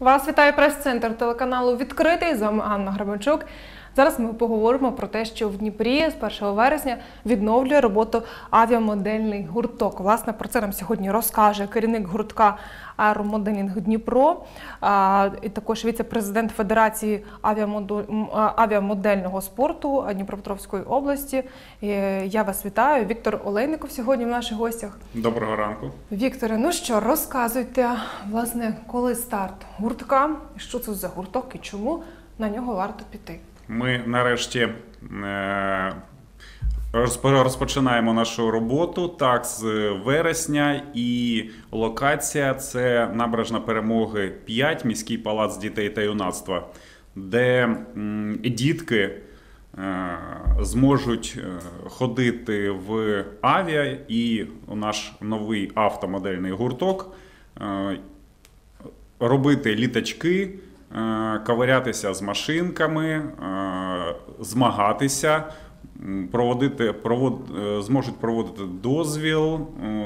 Вас вітає прес-центр телеканалу «Відкритий». З вами Анна Гребенчук. Зараз ми поговоримо про те, що в Дніпрі з 1 вересня відновлює роботу авіамодельний гурток. Власне, про це нам сьогодні розкаже керівник гуртка «Аеромоделінг Дніпро» і також віце-президент Федерації авіамодельного спорту Дніпропетровської області. Я вас вітаю. Віктор Олейников сьогодні в наших гостях. Доброго ранку. Вікторе, ну що, розказуйте, власне, коли старт гуртка, що це за гурток і чому на нього варто піти? Ми нарешті розпочинаємо нашу роботу з вересня, і локація – це Набережна Перемоги 5, міський палац дітей та юнацтва, де дітки зможуть ходити в авіа і наш новий автомодельний гурток, робити літачки, ковирятися з машинками, змагатися, зможуть проводити дозвіл,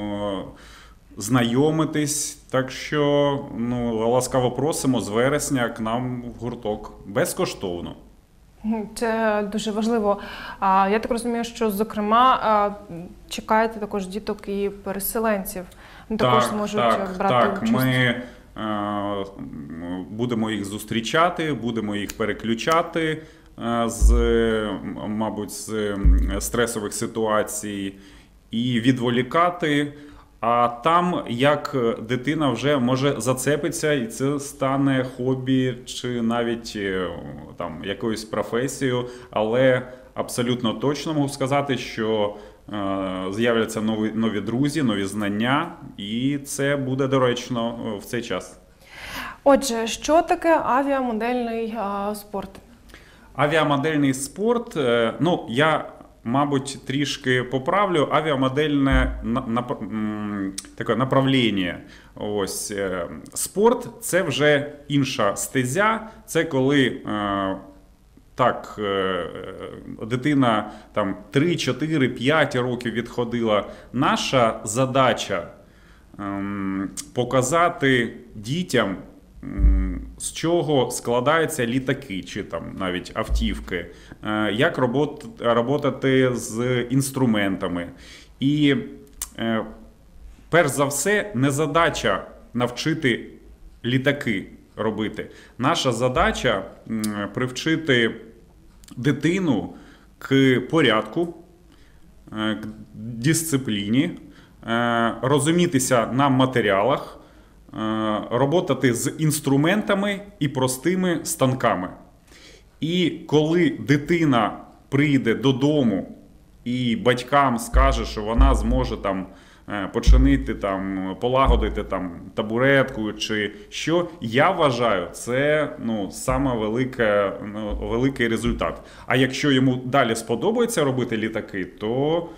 знайомитись. Так що ласкаво просимо з вересня к нам в гурток безкоштовно. Це дуже важливо. Я так розумію, що, зокрема, чекаєте також діток і переселенців. Також зможуть брати участь. Ми будемо їх зустрічати, будемо їх переключати мабуть, з стресових ситуацій і відволікати. А там, як дитина вже може зацепитися, і це стане хобі чи навіть якоюсь професією, але абсолютно точно можу сказати, що з'являться нові друзі, нові знання, і це буде доречно в цей час. Отже, що таке авіамодельний спорт? Авіамодельний спорт, я, мабуть, трішки поправлю, авіамодельне таке направлення. Ось, спорт – це вже інша стезя, це коли дитина 3, 4, 5 років відходила. Наша задача показати дітям, з чого складаються літаки чи навіть автівки, як працювати з інструментами. І перш за все, не задача навчити літаки робити. Наша задача привчити дитину к порядку, к дисципліні, розумітися на матеріалах, працювати з інструментами і простими станками. І коли дитина прийде додому і батькам скаже, що вона зможе починити, полагодити табуретку чи що, я вважаю, це саме великий результат. А якщо йому далі сподобається робити літаки, то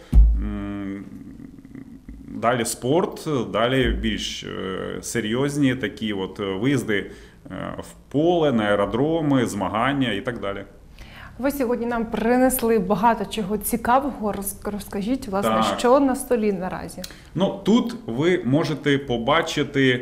далі спорт, далі більш серйозні такі виїзди в поле, на аеродроми, змагання і так далі. Ви сьогодні нам принесли багато чого цікавого. Розкажіть, власне, що на столі наразі? Тут ви можете побачити,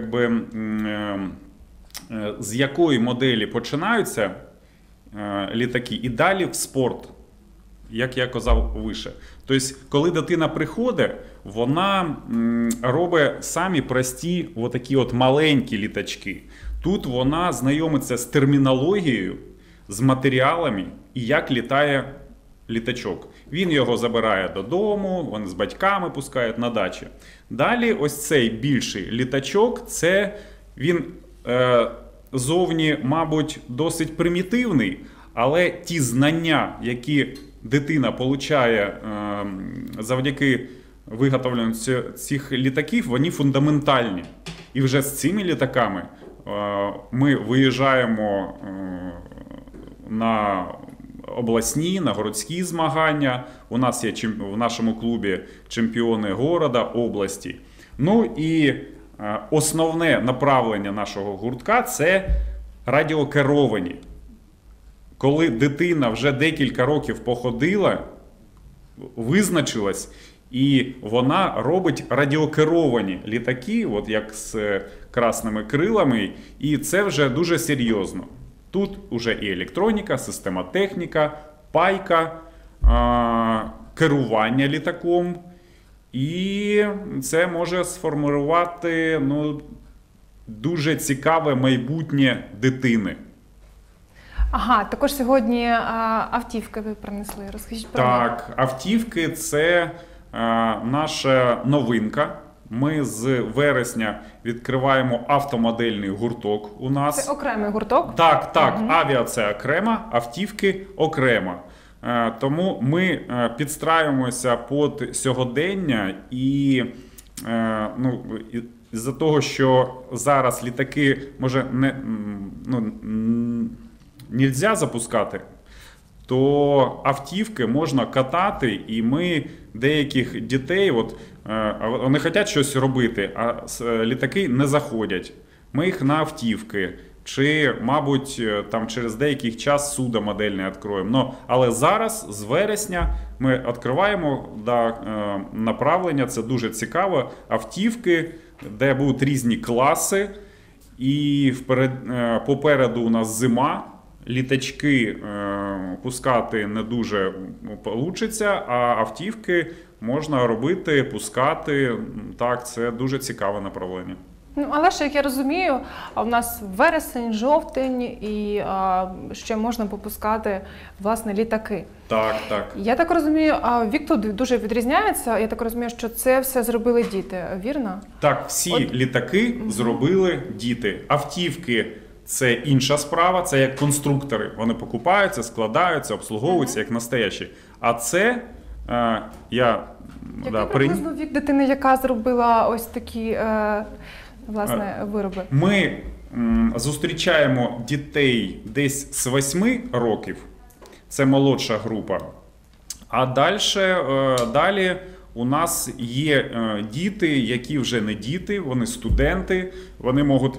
з якої моделі починаються літаки і далі в спорт, як я казав вище. Тобто, коли дитина приходить, вона робить самі прості маленькі літачки. Тут вона знайомиться з термінологією, з матеріалами і як літає літачок. Він його забирає додому, вони з батьками пускають на дачі. Далі ось цей більший літачок, він зовні, мабуть, досить примітивний, але ті знання, які дитина отримує завдяки виготовленню цих літаків, вони фундаментальні. І вже з цими літаками ми виїжджаємо на обласні, на городські змагання. У нас є в нашому клубі чемпіони города, області. І основне направлення нашого гуртка – це радіокеровані. Коли дитина вже декілька років походила, визначилась І вона робить радіокеровані літаки, от як з красними крилами, і це вже дуже серйозно. Тут вже і електроніка, система техніка, пайка, керування літаком. І це може сформувати дуже цікаве майбутнє дитини. Ага, також сьогодні автівки ви принесли. Розкажіть про них. Так, автівки – це наша новинка. Ми з вересня відкриваємо автомодельний гурток у нас. Це окремий гурток? Так, авіа – це окремо, автівки – окремо. Тому ми підстраюємося під сьогодення і з-за того, що зараз літаки може нельзя запускати, то автівки можна катати, і ми деяких дітей, вони хочуть щось робити, а літаки не заходять. Ми їх на автівки, чи, мабуть, там через деякий час судомодельне відкриємо. Але зараз, з вересня, ми відкриваємо направлення, це дуже цікаво, автівки, де будуть різні класи, і попереду у нас зима. Літачки пускати не дуже вийде, а автівки можна робити, пускати. Так, це дуже цікаве направлення. Але ж, як я розумію, у нас вересень, жовтень і ще можна попускати, власне, літаки. Так. Я так розумію, вік тут дуже відрізняється. Я так розумію, що це все зробили діти, вірно? Так, всі літаки зробили діти. Автівки – це інша справа, це як конструктори. Вони покупаються, складаються, обслуговуються як настоящі. А це Який приблизно вік дитини, яка зробила ось такі вироби? Ми зустрічаємо дітей десь з 8 років, це молодша група. А далі у нас є діти, які вже не діти, вони студенти, вони можуть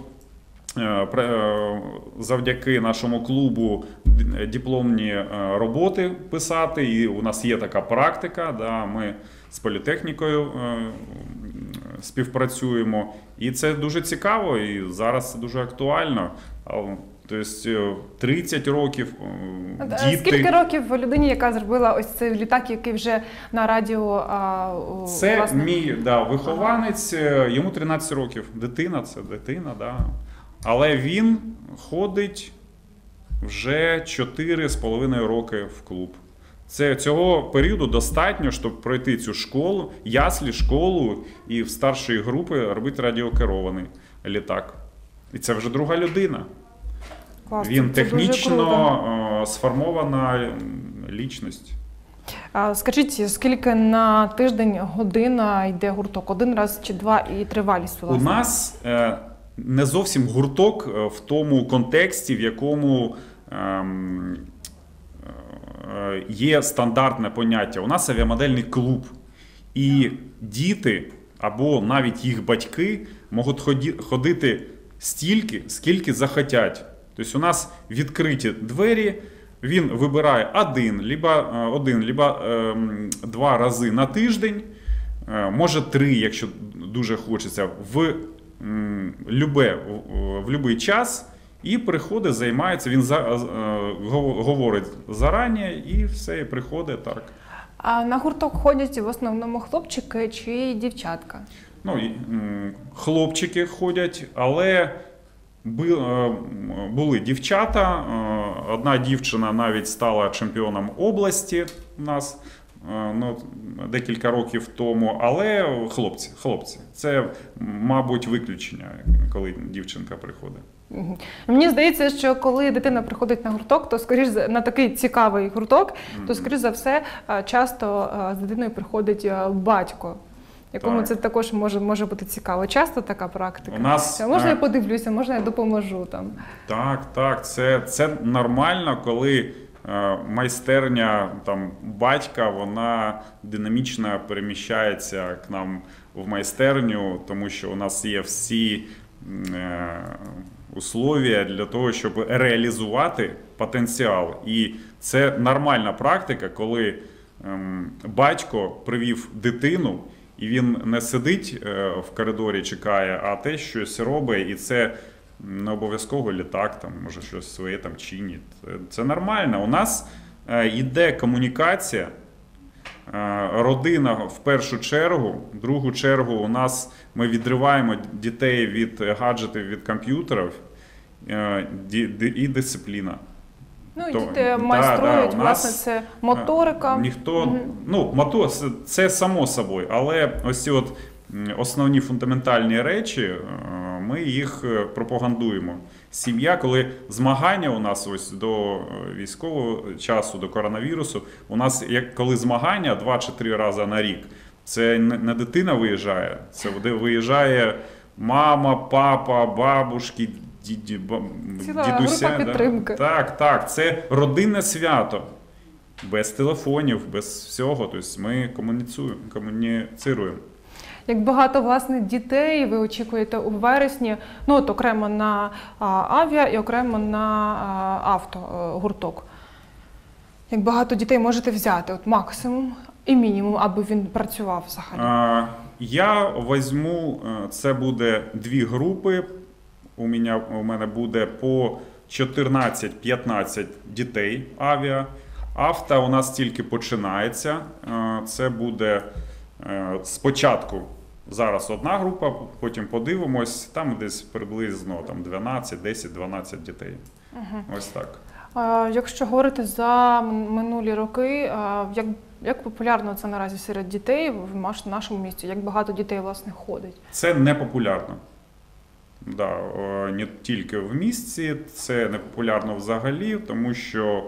завдяки нашому клубу дипломні роботи писати, і у нас є така практика, ми з політехнікою співпрацюємо, і це дуже цікаво, і зараз це дуже актуально. Тобто 30 років діти. Скільки років людині, яка зробила ось цей літак, який вже на радіо? Це власне мій вихованець, йому 13 років. Дитина, це дитина, Але він ходить вже 4,5 роки в клуб. Цього періоду достатньо, щоб пройти цю школу, яслі, школу і в старшій групі робити радіокерований літак. І це вже друга людина. Клас, він технічно сформована лічність. Скажіть, скільки на тиждень година йде гурток? Один раз чи два і тривалість, власне? У нас не зовсім гурток в тому контексті, в якому є стандартне поняття. У нас авіамодельний клуб. І діти або навіть їх батьки можуть ходити стільки, скільки захотять. Тобто у нас відкриті двері, він вибирає один, два рази на тиждень, може 3, якщо дуже хочеться, в будь-який час, і приходить, займається, він говорить зарані і все, і приходить так. А на гурток ходять в основному хлопчики чи дівчатка? Хлопчики ходять, але були дівчата. Одна дівчина навіть стала чемпіоном області у нас декілька років тому, але хлопці. Це, мабуть, виключення, коли дівчинка приходить. Мені здається, що коли дитина приходить на гурток, то скоріш на такий цікавий гурток, то скоріш за все часто з дитиною приходить батько, якому це також може бути цікаво. Часто така практика? Можна я подивлюся, можна я допоможу там? Так, це нормально, коли майстерня батька, вона динамічно переміщається к нам в майстерню, тому що у нас є всі условия для того, щоб реалізувати потенціал. І це нормальна практика, коли батько привів дитину, і він не сидить в коридорі, чекає, а те щось робить, і це не обов'язково літак, там, може щось своє там чинить. Це нормально. У нас йде комунікація, родина в першу чергу, в другу чергу у нас ми відриваємо дітей від гаджетів, від комп'ютерів, і дисципліна. Ну, і діти майструють, власне, це моторика. Ніхто, це само собою, але ось ці от основні фундаментальні речі, ми їх пропагандуємо. Сім'я, коли змагання у нас ось до військового часу, до коронавірусу, у нас коли змагання 2 чи 3 рази на рік, це не дитина виїжджає, це виїжджає мама, папа, бабушки, ціла дідуся. група підтримки. Так, це родинне свято. Без телефонів, без всього. Тобто ми комуніцируємо. Як багато, власне, дітей ви очікуєте у вересні, ну, от окремо на авіа і окремо на авто гурток? Як багато дітей можете взяти? От максимум і мінімум, аби він працював взагалі? Я візьму, це буде 2 групи. У мене буде по 14-15 дітей авіа. Авто у нас тільки починається. Це буде спочатку зараз одна група, потім подивимось, там десь приблизно 12, 10, 12 дітей. Ось так. Якщо говорити за минулі роки, як популярно це наразі серед дітей в нашому місті? Як багато дітей, власне, ходить? Це не популярно. Да, не тільки в місті, це не популярно взагалі, тому що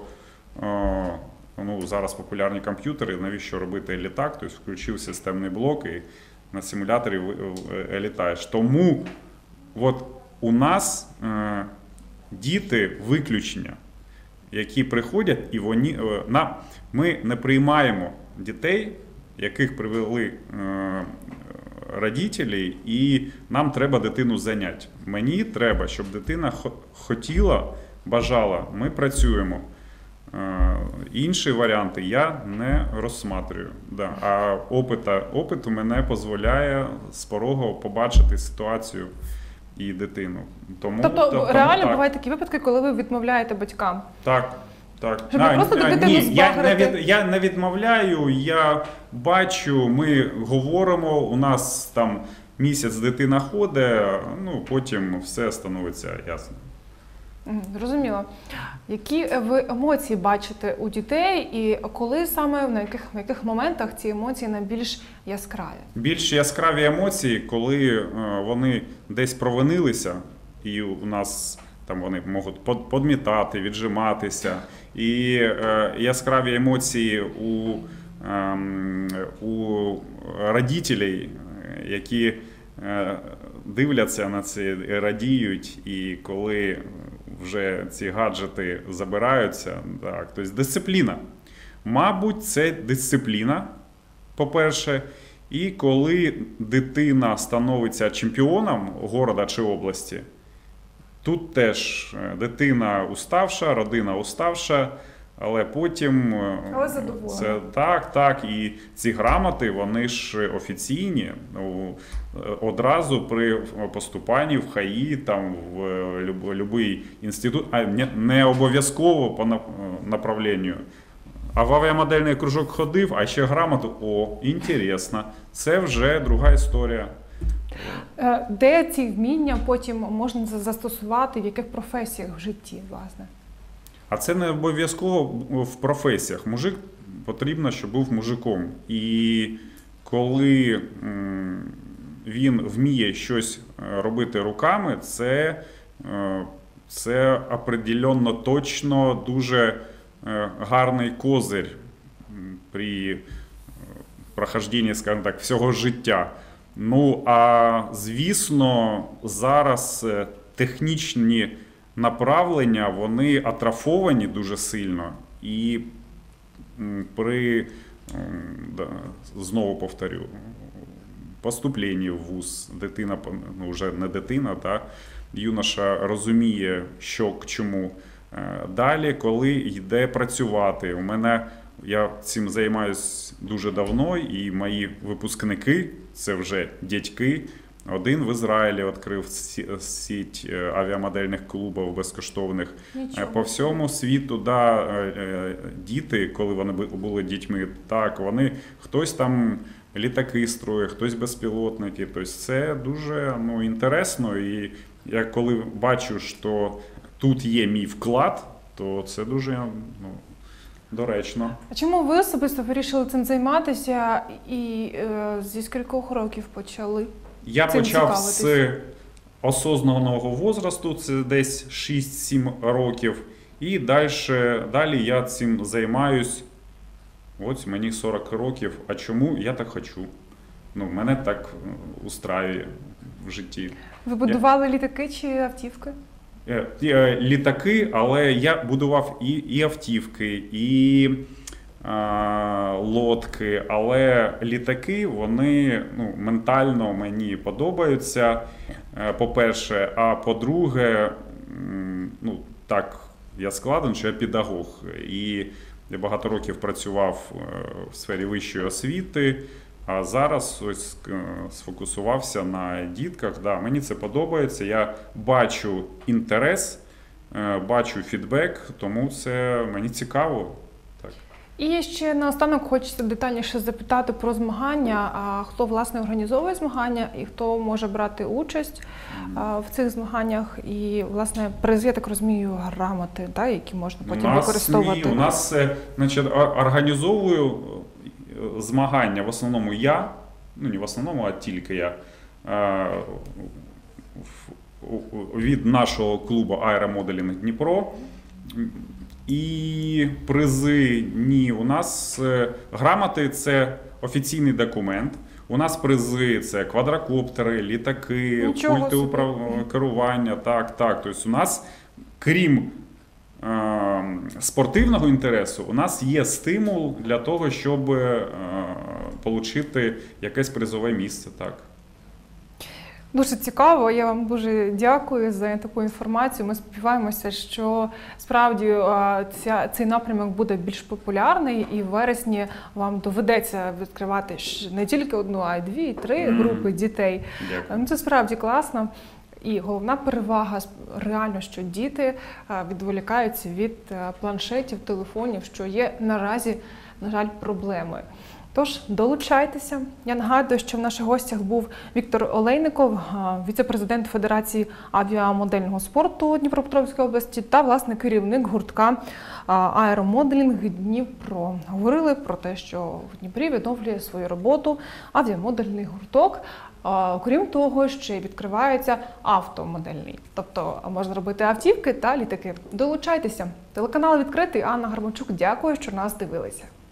зараз популярні комп'ютери, навіщо робити літак, тобто включив системний блок і на симуляторі літаєш. Тому от у нас діти виключення, які приходять, і ми не приймаємо дітей, яких привели родителі, і нам треба дитину зайняти. Мені треба, щоб дитина хотіла, бажала, ми працюємо. Інші варіанти я не розсматрюю. Да. А опит у мене дозволяє з порогу побачити ситуацію і дитину. Тобто реально бувають такі випадки, коли ви відмовляєте батькам? Так. Щоб не просто дитину збагрити? Я не відмовляю, я бачу, ми говоримо, у нас там місяць дитина ходить, потім все становиться ясно. Зрозуміло. Які ви емоції бачите у дітей і коли саме, в яких моментах ці емоції найбільш яскраві? Більш яскраві емоції, коли вони десь провинилися і у нас там вони можуть подмітати, віджиматися. І яскраві емоції у родителей, які дивляться на це, радіють, і коли вже ці гаджети забираються, так, тобто дисципліна. Мабуть, це дисципліна, по-перше, і коли дитина становиться чемпіоном города чи області, тут теж дитина уставша, родина уставша, але потім це так, і ці грамоти, вони ж офіційні. Одразу при поступанні в ХАІ, там в будь-який інститут, а не обов'язково по направленню. А в авіамодельний кружок ходив, а ще грамоту, інтересно. Це вже друга історія. Де ці вміння потім можна застосувати, в яких професіях в житті, власне? А це не обов'язково в професіях. Мужик потрібно, щоб був мужиком. І коли він вміє щось робити руками, це определенно точно дуже гарний козир при прохожденні, скажімо так, всього життя. А звісно, зараз технічні направлення, вони атрофовані дуже сильно, і знову повторю, поступленні в вуз, дитина, вже не дитина, юноша розуміє, що к чому. Далі, коли йде працювати, у мене Я цим займаюся дуже давно, і мої випускники – це вже дядьки. Один в Ізраїлі відкрив сіть авіамодельних клубів безкоштовних. Нічого. По всьому світу, діти, коли вони були дітьми, так, хтось там літаки строїть, хтось безпілотники. Тобто це дуже інтересно. І я коли бачу, що тут є мій вклад, то це дуже доречно. А чому ви особисто вирішили цим займатися і зі скількох років почали? Я цим почав цікавитися? з осознаного возрасту, це десь 6-7 років, і далі я цим займаюсь. Ось мені 40 років. А чому? Я так хочу. Мене так устраює в житті. Ви будували літаки чи автівки? Літаки, але я будував і автівки, і лодки, але літаки, вони ментально мені подобаються, по-перше, а по-друге, так, я складен, що я педагог, і я багато років працював в сфері вищої освіти, а зараз ось сфокусувався на дітках. Да, мені це подобається, я бачу інтерес, бачу фідбек, тому це мені цікаво. Так. І ще наостанок хочеться детальніше запитати про змагання. А хто, власне, організовує змагання і хто може брати участь в цих змаганнях? І, власне, призи, я так розумію, грамоти, які можна потім використовувати? У нас, організовую змагання в основному я, не в основному, а тільки я, від нашого клубу «Аеромоделінг Дніпро». І призи ні. У нас грамоти – це офіційний документ. У нас призи – це квадрокоптери, літаки, пульти керування. Так. Тобто у нас, крім спортивного інтересу, у нас є стимул для того, щоб отримати якесь призове місце. Так. Дуже цікаво, я вам дуже дякую за таку інформацію. Ми сподіваємося, що справді цей напрямок буде більш популярний, і в вересні вам доведеться відкривати не тільки одну, а й 2, і 3 групи дітей. Дякую. Це справді класно. І головна перевага реально, що діти відволікаються від планшетів, телефонів, що є наразі, на жаль, проблемою. Тож, долучайтеся. Я нагадую, що в наших гостях був Віктор Олейников, віце-президент Федерації авіамодельного спорту Дніпропетровської області та, власне, керівник гуртка «Аеромоделінг Дніпро». Говорили про те, що в Дніпрі відновлює свою роботу авіамодельний гурток. Окрім того, ще відкривається автомодельний. Тобто можна робити автівки та літаки. Долучайтеся. Телеканал відкритий. Анна Гарбанчук. Дякую, що нас дивилися.